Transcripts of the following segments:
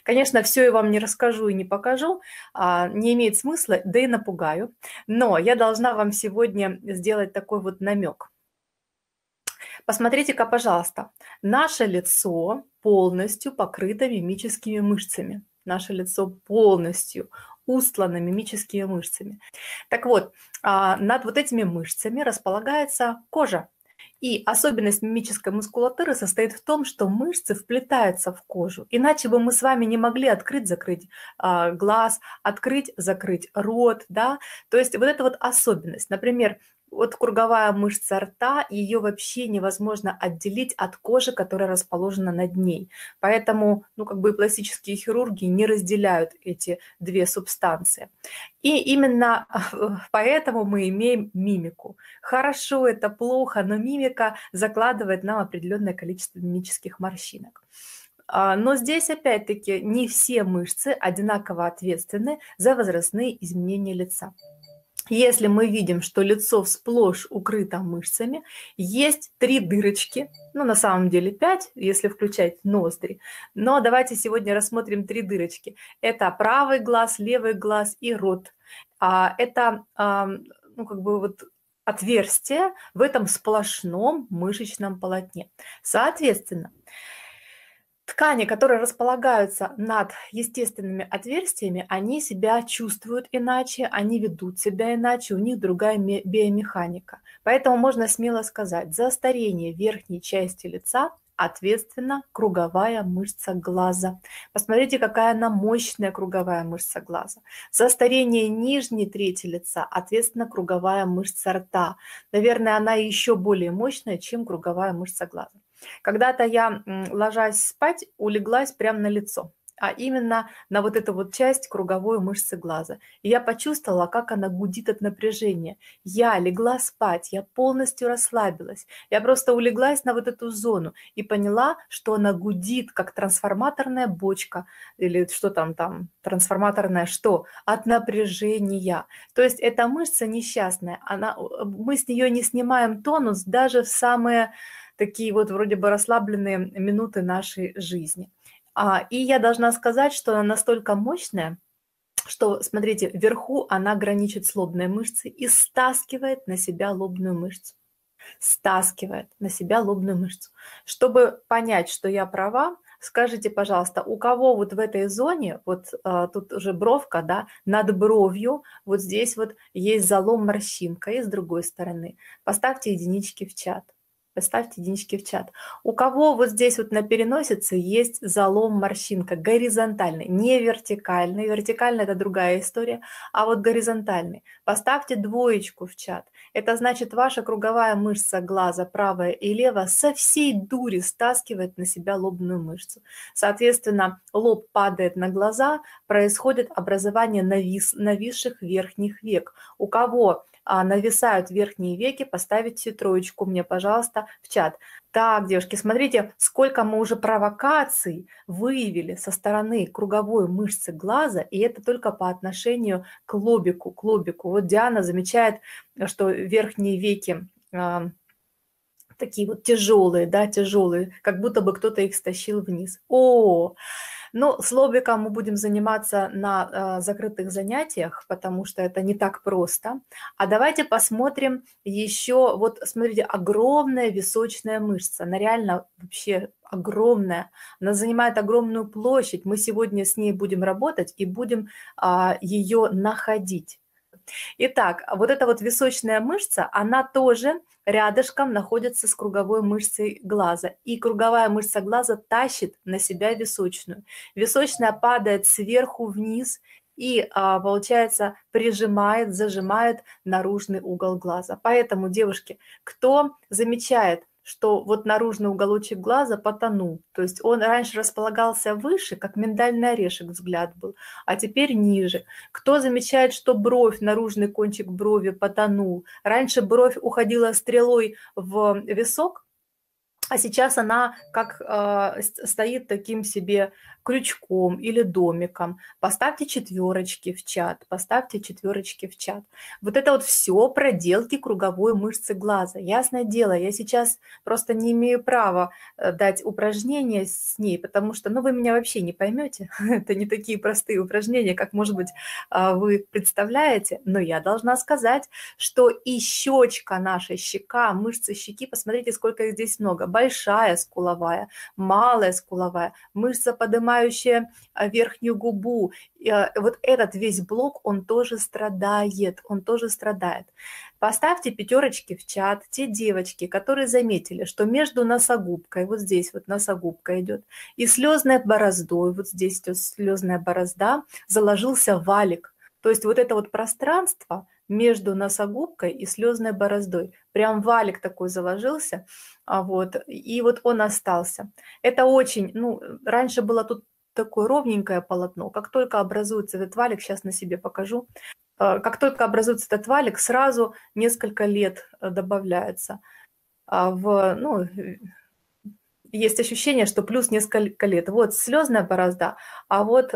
Конечно, все я вам не расскажу и не покажу, не имеет смысла, да и напугаю. Но я должна вам сегодня сделать такой вот намек. Посмотрите-ка, пожалуйста, наше лицо полностью покрыто мимическими мышцами. Наше лицо полностью устлано мимическими мышцами. Так вот, над вот этими мышцами располагается кожа. И особенность мимической мускулатуры состоит в том, что мышцы вплетаются в кожу. Иначе бы мы с вами не могли открыть-закрыть глаз, открыть-закрыть рот. Да? То есть вот эта вот особенность. Например, вот круговая мышца рта, ее вообще невозможно отделить от кожи, которая расположена над ней. Поэтому, как бы пластические хирурги не разделяют эти две субстанции. И именно поэтому мы имеем мимику. Хорошо это, плохо, но мимика закладывает нам определенное количество мимических морщинок. Но здесь, опять-таки, не все мышцы одинаково ответственны за возрастные изменения лица. Если мы видим, что лицо сплошь укрыто мышцами, есть 3 дырочки, на самом деле 5, если включать ноздри, но давайте сегодня рассмотрим 3 дырочки. Это правый глаз, левый глаз и рот. Это, отверстие в этом сплошном мышечном полотне. Соответственно, ткани, которые располагаются над естественными отверстиями, они себя чувствуют иначе, они ведут себя иначе, у них другая биомеханика. Поэтому можно смело сказать, за старение верхней части лица ответственна круговая мышца глаза. Посмотрите, какая она мощная круговая мышца глаза. За старение нижней трети лица ответственна круговая мышца рта. Наверное, она еще более мощная, чем круговая мышца глаза. Когда-то я, ложась спать, улеглась прямо на лицо, а именно на вот эту вот часть круговой мышцы глаза. И я почувствовала, как она гудит от напряжения. Я легла спать, я полностью расслабилась. Я просто улеглась на вот эту зону и поняла, что она гудит, как трансформаторная бочка или что там, трансформаторная что? От напряжения. То есть эта мышца несчастная, мы с нее не снимаем тонус даже в самые такие вот вроде бы расслабленные минуты нашей жизни. И я должна сказать, что она настолько мощная, что, смотрите, вверху она граничит с лобной мышцей и стаскивает на себя лобную мышцу. Стаскивает на себя лобную мышцу. Чтобы понять, что я права, скажите, пожалуйста, у кого вот в этой зоне, вот тут уже бровка, да, над бровью, вот здесь вот есть залом, морщинка, и с другой стороны. Поставьте единички в чат. Поставьте единички в чат. У кого вот здесь вот на переносице есть залом, морщинка, горизонтальный, не вертикальный. Вертикальный – это другая история, а вот горизонтальный. Поставьте двоечку в чат. Это значит, ваша круговая мышца глаза, правая и левая, со всей дури стаскивает на себя лобную мышцу. Соответственно, лоб падает на глаза, происходит образование нависших верхних век. У кого нависают верхние веки, поставите троечку мне, пожалуйста, в чат. Так, девушки, смотрите, сколько мы уже провокаций выявили со стороны круговой мышцы глаза, и это только по отношению к лобику, к лобику. Вот Диана замечает, что верхние веки такие вот тяжелые, да, тяжелые, как будто бы кто-то их стащил вниз. С лобиком мы будем заниматься на закрытых занятиях, потому что это не так просто. А давайте посмотрим еще, вот смотрите, огромная височная мышца, она реально вообще огромная, она занимает огромную площадь, мы сегодня с ней будем работать и будем ее находить. Итак, вот эта вот височная мышца, она тоже рядышком находится с круговой мышцей глаза. И круговая мышца глаза тащит на себя височную. Височная падает сверху вниз и, получается, прижимает, зажимает наружный угол глаза. Поэтому, девушки, кто замечает, что вот наружный уголочек глаза потонул, то есть он раньше располагался выше, как миндальный орешек взгляд был, а теперь ниже. Кто замечает, что бровь, наружный кончик брови потонул, раньше бровь уходила стрелой в висок, А сейчас она как стоит таким себе крючком или домиком. Поставьте четверочки в чат, поставьте четверочки в чат. Вот это вот все проделки круговой мышцы глаза. Ясное дело, я сейчас просто не имею права дать упражнения с ней, потому что, ну, вы меня вообще не поймете. Это не такие простые упражнения, как, может быть, вы представляете. Но я должна сказать, что и щечка наша, щека, мышцы щеки, посмотрите, сколько их здесь много. Большая скуловая, малая скуловая, мышца, поднимающая верхнюю губу. Вот этот весь блок, он тоже страдает, он тоже страдает. Поставьте пятерочки в чат те девочки, которые заметили, что между носогубкой, вот здесь вот носогубка идет, и слезной бороздой, вот здесь идет слезная борозда, заложился валик. То есть вот это вот пространство между носогубкой и слезной бороздой. Прям валик такой заложился, вот, и вот он остался. Это очень, ну, раньше было тут такое ровненькое полотно. Как только образуется этот валик, сейчас на себе покажу, как только образуется этот валик, сразу несколько лет добавляется. Ну, есть ощущение, что плюс несколько лет. Вот слезная борозда, а вот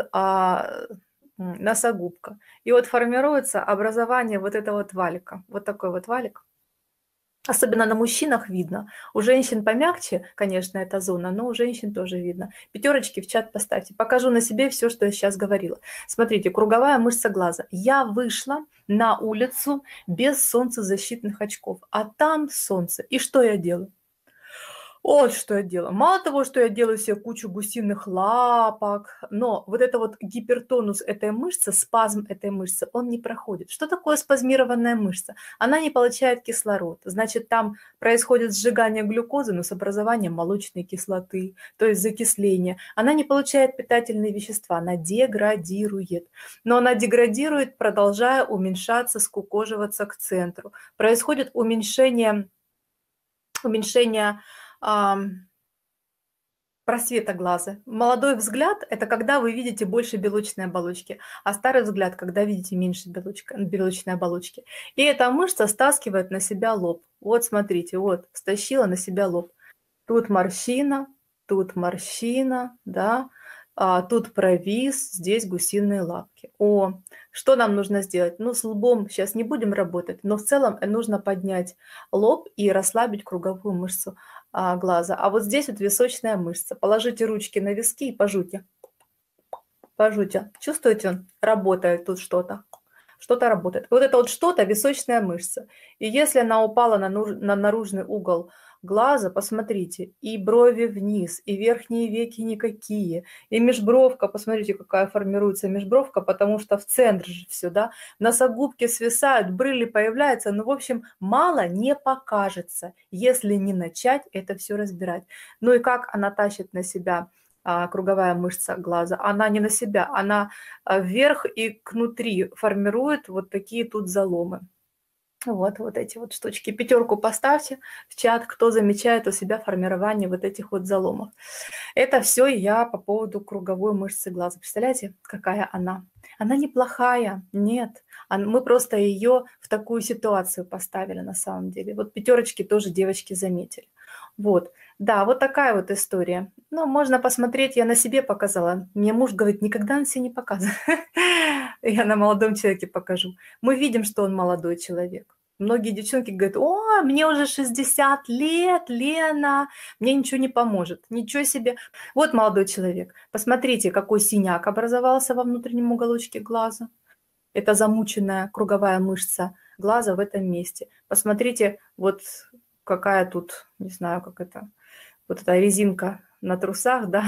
носогубка. И вот формируется образование вот этого вот валика. Вот такой вот валик. Особенно на мужчинах видно. У женщин помягче, конечно, эта зона, но у женщин тоже видно. Пятерочки в чат поставьте. Покажу на себе все, что я сейчас говорила. Смотрите, круговая мышца глаза. Я вышла на улицу без солнцезащитных очков, а там солнце. И что я делаю? Вот что я делаю. Мало того, что я делаю себе кучу гусиных лапок, но вот это вот гипертонус этой мышцы, спазм этой мышцы, он не проходит. Что такое спазмированная мышца? Она не получает кислород. Значит, там происходит сжигание глюкозы, но с образованием молочной кислоты, то есть закисление. Она не получает питательные вещества, она деградирует. Но она деградирует, продолжая уменьшаться, скукоживаться к центру. Происходит уменьшение просвета глаза. Молодой взгляд – это когда вы видите больше белочной оболочки, а старый взгляд – когда видите меньше белочной оболочки. И эта мышца стаскивает на себя лоб. Вот смотрите, вот, стащила на себя лоб. Тут морщина, да, тут провис, здесь гусиные лапки. Что нам нужно сделать? Ну, с лбом сейчас не будем работать, но в целом нужно поднять лоб и расслабить круговую мышцу глаза. А вот здесь вот височная мышца. Положите ручки на виски и пожуйте. Пожуйте. Чувствуете? Работает тут что-то. Что-то работает. Вот это вот что-то височная мышца. И если она упала на наружный угол глаза, посмотрите, и брови вниз, и верхние веки никакие, и межбровка, посмотрите, какая формируется межбровка, потому что в центре же все, да, носогубки свисают, брыли появляются, ну, в общем, мало не покажется, если не начать это все разбирать. Ну и как она тащит на себя круговая мышца глаза, она не на себя, она вверх и внутри формирует вот такие тут заломы. Вот эти вот штучки. Пятерку поставьте в чат, кто замечает у себя формирование вот этих вот заломов. Это все я по поводу круговой мышцы глаза. Представляете, какая она? Она неплохая, нет. Мы просто ее в такую ситуацию поставили на самом деле. Вот пятерочки тоже девочки заметили. Вот, да, вот такая вот история. Ну, можно посмотреть, я на себе показала. Мне муж говорит, никогда он себе не показывает. Я на молодом человеке покажу. Мы видим, что он молодой человек. Многие девчонки говорят, мне уже 60 лет, Лена, мне ничего не поможет. Ничего себе. Вот молодой человек. Посмотрите, какой синяк образовался во внутреннем уголочке глаза. Это замученная круговая мышца глаза в этом месте. Посмотрите, вот какая тут, не знаю, как это, вот эта резинка на трусах, да,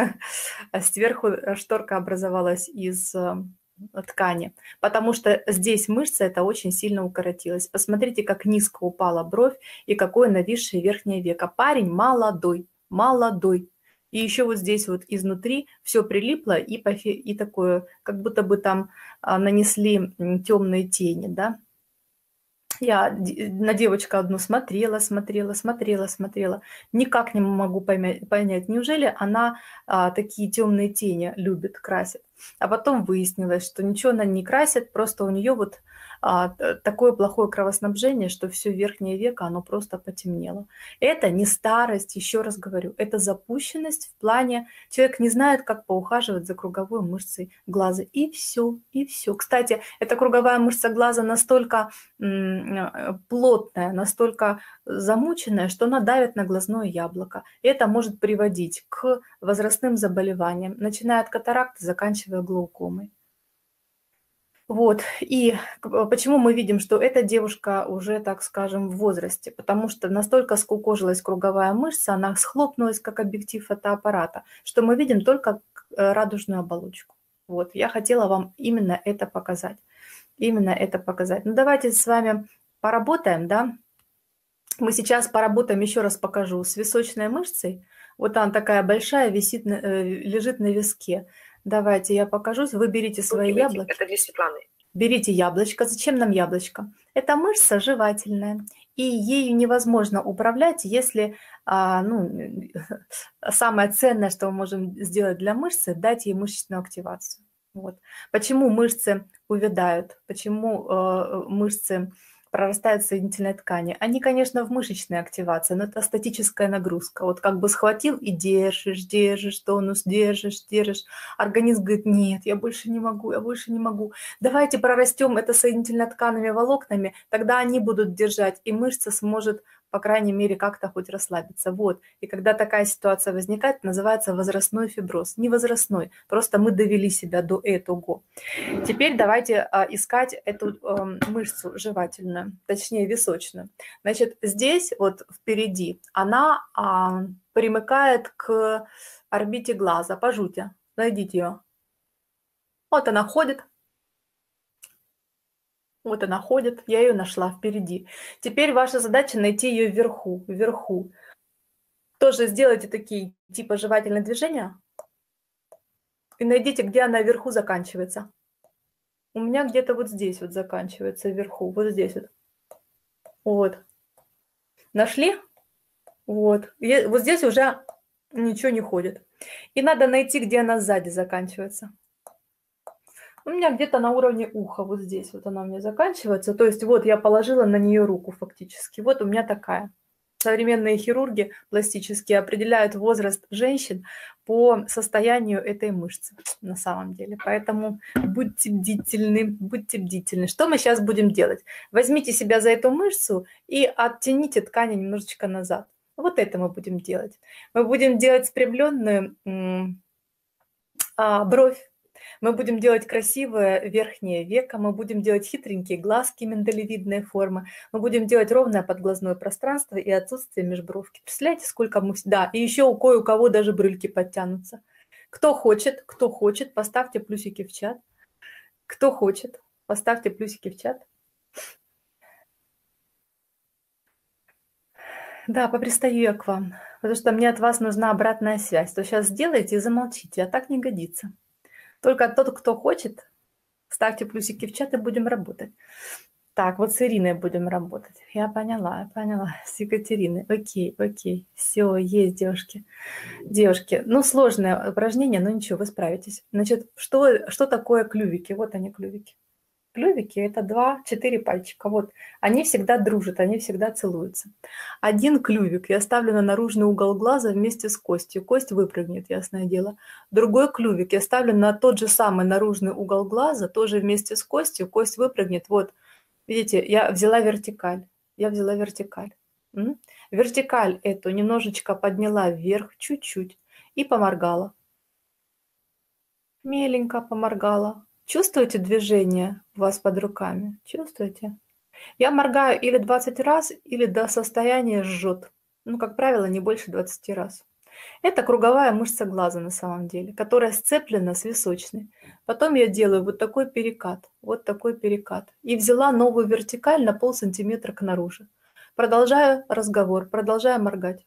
а сверху шторка образовалась из ткани, потому что здесь мышца это очень сильно укоротилась. Посмотрите, как низко упала бровь и какое нависшее верхнее веко. Парень молодой, молодой. И еще вот здесь вот изнутри все прилипло и такое, как будто бы там нанесли темные тени, да. Я на девочку одну смотрела. Никак не могу понять, неужели она такие темные тени любит, красит. А потом выяснилось, что ничего она не красит, просто у нее вот такое плохое кровоснабжение, что все верхнее веко, оно просто потемнело. Это не старость, еще раз говорю, это запущенность в плане, человек не знает, как поухаживать за круговой мышцей глаза, и все, и все. Кстати, эта круговая мышца глаза настолько плотная, настолько замученная, что она давит на глазное яблоко. И это может приводить к возрастным заболеваниям, начиная от катаракты, заканчивая глаукомой. Вот. И почему мы видим, что эта девушка уже, так скажем, в возрасте? Потому что настолько скукожилась круговая мышца, она схлопнулась, как объектив фотоаппарата, что мы видим только радужную оболочку. Вот. Я хотела вам именно это показать. Именно это показать. Ну, давайте с вами поработаем, да? Мы сейчас поработаем, еще раз покажу, с височной мышцей. Вот она такая большая, висит, лежит на виске. Давайте я покажу. Вы берите свои яблоки. Это для Светланы. Берите яблочко. Зачем нам яблочко? Это мышца жевательная, и ею невозможно управлять, если самое ценное, что мы можем сделать для мышцы, дать ей мышечную активацию. Вот. Почему мышцы увядают? Почему мышцы прорастают соединительной ткани? Они, конечно, в мышечной активации, но это статическая нагрузка. Вот как бы схватил и держишь, держишь, тонус, держишь, держишь. Организм говорит, нет, я больше не могу, я больше не могу. Давайте прорастем это соединительно-тканными волокнами, тогда они будут держать, и мышца сможет, по крайней мере, как-то хоть расслабиться. Вот. И когда такая ситуация возникает, называется возрастной фиброз. Не возрастной, просто мы довели себя до этого. Теперь давайте искать эту мышцу жевательную, точнее височную. Значит, здесь вот впереди она примыкает к орбите глаза. Пожуйте, найдите ее. Вот она ходит. Вот она ходит, я ее нашла впереди. Теперь ваша задача найти ее вверху, вверху. Тоже сделайте такие типа жевательные движения и найдите, где она вверху заканчивается. У меня где-то вот здесь вот заканчивается вверху, вот здесь вот. Вот. Нашли? Вот. И вот здесь уже ничего не ходит. И надо найти, где она сзади заканчивается. У меня где-то на уровне уха, вот здесь вот она у меня заканчивается. То есть вот я положила на нее руку фактически. Вот у меня такая. Современные хирурги пластические определяют возраст женщин по состоянию этой мышцы на самом деле. Поэтому будьте бдительны, будьте бдительны. Что мы сейчас будем делать? Возьмите себя за эту мышцу и оттяните ткань немножечко назад. Вот это мы будем делать. Мы будем делать спрямленную бровь. Мы будем делать красивое верхнее веко, мы будем делать хитренькие глазки миндалевидной формы, мы будем делать ровное подглазное пространство и отсутствие межбровки. Представляете, сколько мы... Да, и еще у кое-у-кого даже брыльки подтянутся. Кто хочет, поставьте плюсики в чат. Кто хочет, поставьте плюсики в чат. Да, попристаю я к вам, потому что мне от вас нужна обратная связь. То сейчас сделайте и замолчите, а так не годится. Только тот, кто хочет, ставьте плюсики в чат и будем работать. Так, вот с Ириной будем работать. Я поняла. С Екатериной. Окей. Все, есть, девушки. Девушки, ну, сложное упражнение, но ничего, вы справитесь. Значит, что такое клювики? Вот они, клювики. Клювики – это 2-4 пальчика. Вот. Они всегда дружат, они всегда целуются. Один клювик я ставлю на наружный угол глаза вместе с костью. Кость выпрыгнет, ясное дело. Другой клювик я ставлю на тот же самый наружный угол глаза, тоже вместе с костью. Кость выпрыгнет. Вот, видите, я взяла вертикаль. Вертикаль эту немножечко подняла вверх, чуть-чуть, и поморгала. Меленько поморгала. Чувствуете движение у вас под руками? Чувствуете? Я моргаю или 20 раз, или до состояния жжет. Ну, как правило, не больше 20 раз. Это круговая мышца глаза на самом деле, которая сцеплена с височной. Потом я делаю вот такой перекат. И взяла новую вертикаль на полсантиметра к наружу. Продолжаю разговор, продолжаю моргать.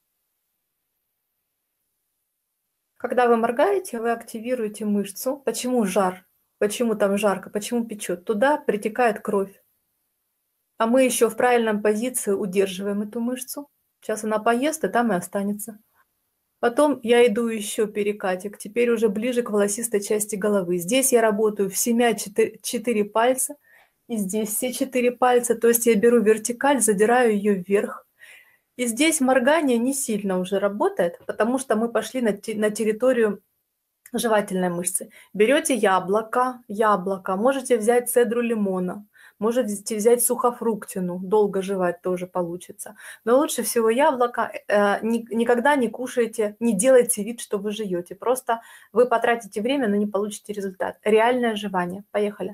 Когда вы моргаете, вы активируете мышцу. Почему жар? Почему там жарко? Почему печет? Туда притекает кровь. А мы еще в правильном позиции удерживаем эту мышцу. Сейчас она поест, и там и останется. Потом я иду еще перекатик, теперь уже ближе к волосистой части головы. Здесь я работаю в 4 пальца. И здесь все 4 пальца. То есть я беру вертикаль, задираю ее вверх. И здесь моргание не сильно уже работает, потому что мы пошли на территорию жевательной мышцы. Берете яблоко, можете взять цедру лимона, можете взять сухофруктину, долго жевать тоже получится. Но лучше всего яблоко. Никогда не кушайте, не делайте вид, что вы жуете. Просто вы потратите время, но не получите результат. Реальное жевание. Поехали.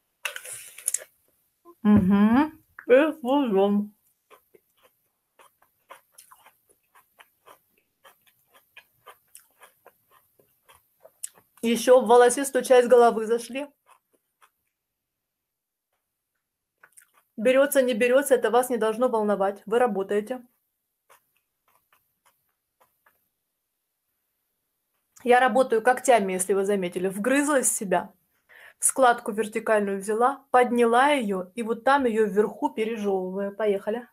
Угу. И служим. Еще в волосистую часть головы зашли. Берется, не берется, это вас не должно волновать. Вы работаете. Я работаю когтями, если вы заметили. Вгрызлась в себя. Складку вертикальную взяла, подняла ее, и вот там ее вверху пережевываю. Поехали.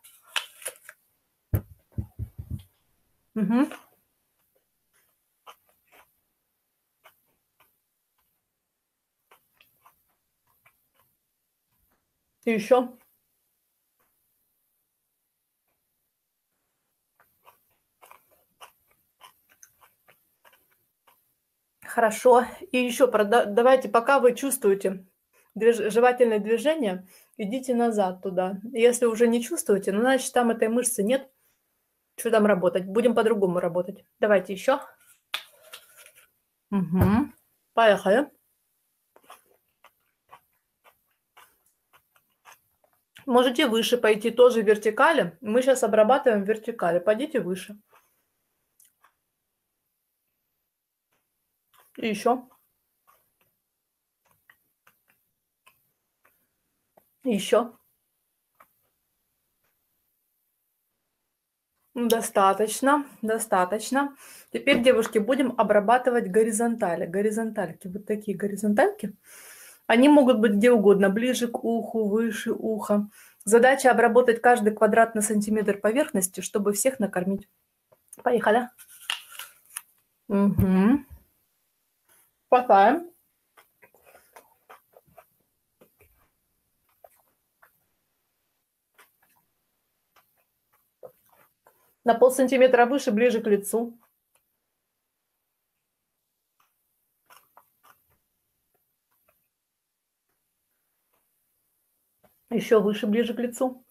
Угу. И еще. Хорошо. И еще давайте, пока вы чувствуете жевательное движение, идите назад туда. Если уже не чувствуете, ну, значит, там этой мышцы нет. Что там работать? Будем по-другому работать. Давайте еще. Угу. Поехали. Можете выше пойти, тоже в вертикали. Мы сейчас обрабатываем вертикали. Пойдите выше. И еще. Еще. Достаточно, достаточно. Теперь, девушки, будем обрабатывать горизонтали. Горизонтальки, вот такие горизонтальки. Они могут быть где угодно, ближе к уху, выше уха. Задача обработать каждый квадратный сантиметр поверхности, чтобы всех накормить. Поехали. Угу. Хватаем. На полсантиметра выше, ближе к лицу. Еще выше, ближе к лицу.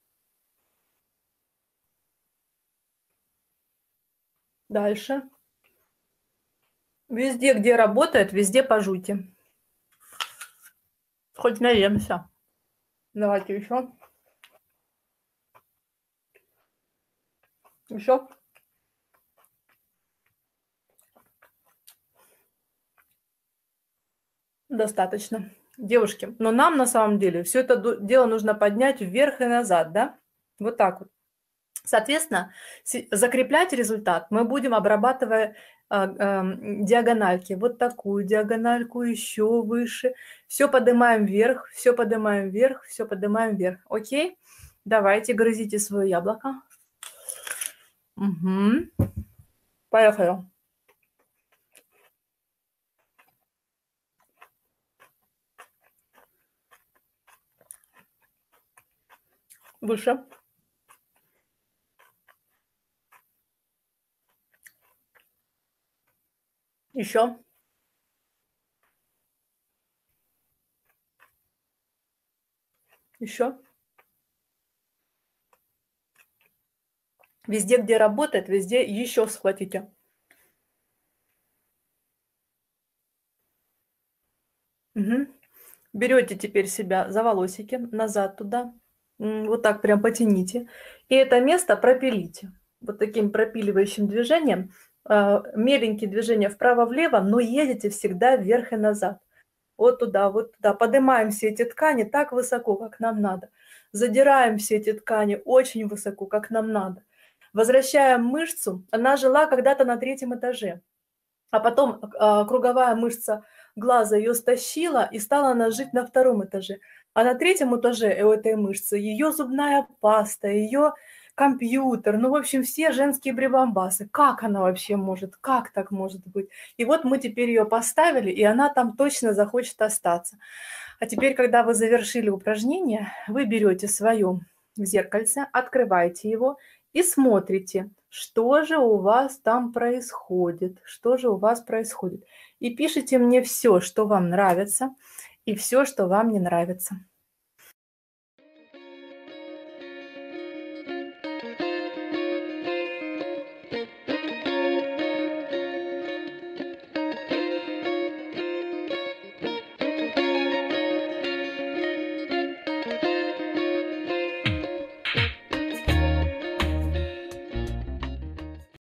Дальше. Везде, где работает, везде пожуйте. Хоть наемся. Давайте еще. Еще. Достаточно. Девушки, но нам на самом деле все это дело нужно поднять вверх и назад, да? Вот так вот. Соответственно, закреплять результат мы будем, обрабатывая диагональки. Вот такую диагональку, еще выше. Все поднимаем вверх, все поднимаем вверх, все поднимаем вверх. Окей? Давайте, грызите свое яблоко. Угу. Поехали. Выше. Еще. Еще. Везде, где работает, везде еще схватите. Угу. Берете теперь себя за волосики, назад туда. Вот так прям потяните. И это место пропилите. Вот таким пропиливающим движением. Меленькие движения вправо-влево, но едете всегда вверх и назад. Вот туда, вот туда. Поднимаем все эти ткани так высоко, как нам надо. Задираем все эти ткани очень высоко, как нам надо. Возвращаем мышцу. Она жила когда-то на 3-м этаже. А потом круговая мышца глаза ее стащила, и стала она жить на 2-м этаже. А на 3-м этаже у этой мышцы ее зубная паста, ее компьютер, ну, в общем, все женские прибамбасы. Как она вообще может, как так может быть? И вот мы теперь ее поставили, и она там точно захочет остаться. А теперь, когда вы завершили упражнение, вы берете свое зеркальце, открываете его и смотрите, что же у вас там происходит, что же у вас происходит. И пишите мне все, что вам нравится, и все, что вам не нравится.